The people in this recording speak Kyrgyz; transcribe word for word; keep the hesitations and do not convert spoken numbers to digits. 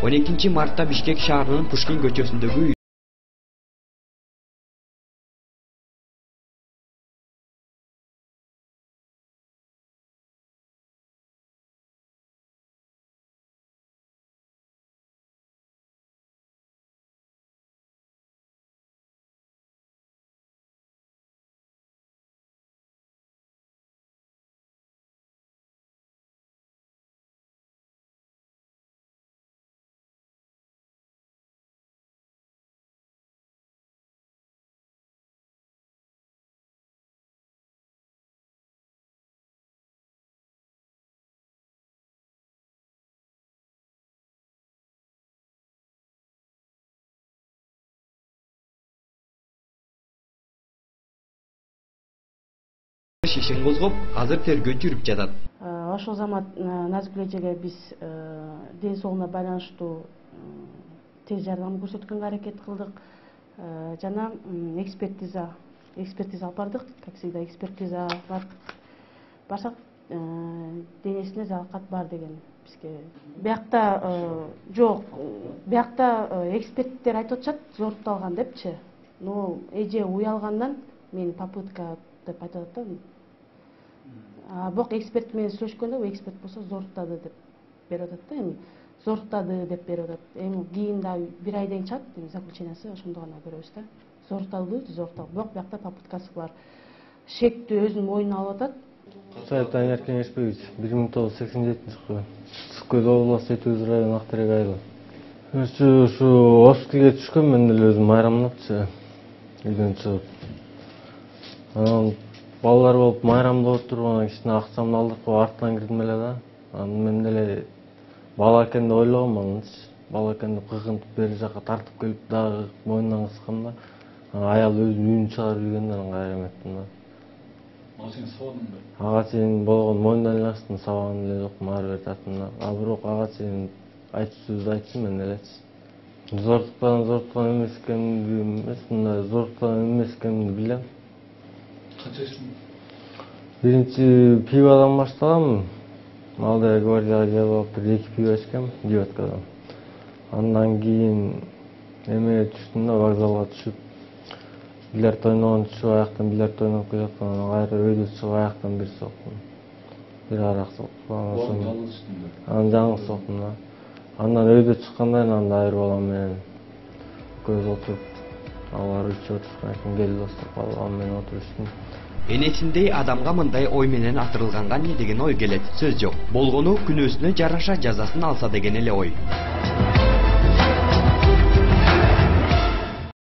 он экинчи мартта Бишкек шаарынын Пушкин көчөсүндөгү ишин козгоп, азыр тергөө жүрүп жатат. Ошол замат Назикүл эжеге биз ден соолугуна байланыштуу тез жардам көрсөткөнгө аракет кылдык. Жана экспертиза, экспертиза алып бардык. Как всегда, экспертиза барсак, денесинде жаракат бар деген бизге. Биякта жок, биякта эксперттер айтып атышат, зорукталган депчи. Но эже уялгандан мен попытка деп айтып атат да. Бирок эксперт менен сүйлөшкөндө, бул эксперт болсо зоруктады деп берип атат да, эми зоруктады деп берип атат. Эми кийин да бир айдан чыгат, эми заключениясы ошондо гана көрөбүз да. Зорукталды, зорукталды. Бирок биякта попыткасы бар. Шекти өзүнүн мойнуна алып атат. Сайыптан Эркен Эшбекович, бир миң тогуз жүз сексен жетинчи жылы Түскөз областы Этөөз району Актерек айылы. Ушу ушу Оскилге түшкөн, мен деле өзүм майрамдапчы үйдөн чыгып. Анан балалар болуп майрамдап отуруп, кичине акчамды алдырып коюп артынан кирдим эле да. Анан мен деле бала экен деп ойлогом анычы. Бала экен деп кыйкынтып бери жака тартып келип дагы мойнунан кыскам да. Аял өзүнүн үнүн чыгарып жүргөндө анан кайра эметтим да. Ага сен сабадыңбы? Ага чейин болгон мойнунан эле ачтым, сабаган эле жокмун, ары бери тарттым да. А бирок ага чейин айтчу сөздү айттым мен элечи. Зорлуктан зорлуктан эмес экенин эмес, мындай зорлуктан эмес экенин билем. Канча жашың? Биринчи пивадан баштагам. Молодая гвардияга жеп алып бир эки пиво ичкем, девяткадан. Андан кийин эме түштүм да, вокзалга түшүп, билярд ойногон түшүп, аяктан билярд ойноп келаткан, кайра өйдө чыгып аяктан бир соктум. Бир арак соктум. Анан жаңы соктум да. Андан өйдө чыкканда анда айыр балам менен көз отуруп, алар үчөө отурушкан, кел достук балам менен отуруштум. Энесиндей адамга мындай ой менен атырылганга эмне деген ой келет? Сөз жок. Болгону күнөөсүнө жараша жазасын алса деген эле ой.